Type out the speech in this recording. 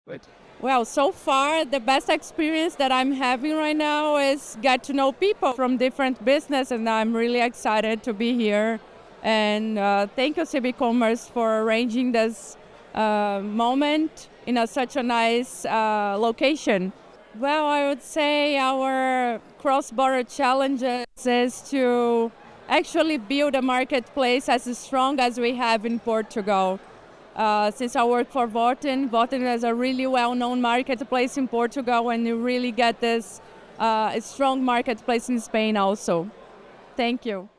Well, so far, the best experience that I'm having right now is get to know people from different businesses, and I'm really excited to be here. And thank you, eCommerce, for arranging this moment in such a nice location. Well, I would say our cross-border challenges is to actually build a marketplace as strong as we have in Portugal. Since I work for Worten, Worten is a really well-known marketplace in Portugal, and you really get this strong marketplace in Spain also. Thank you.